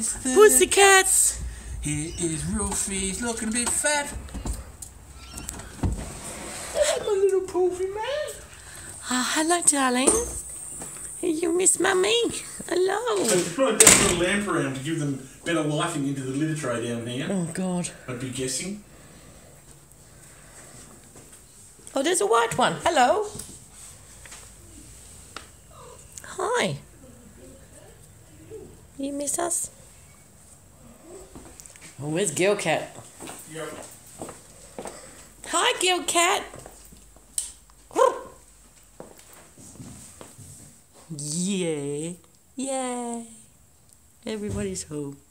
It's the Pussycats! Here is Rufus looking a bit fat. My little poofy man. Oh, hello, darling. You miss Mummy? Hello. I've brought down a little lamp around to give them better lighting into the litter tray down here. Oh, God. I'd be guessing. Oh, there's a white one. Hello. Hi. You miss us? Oh, where's Gil Cat? Yep. Hi, Gil Cat. Yeah. Yay. Everybody's home.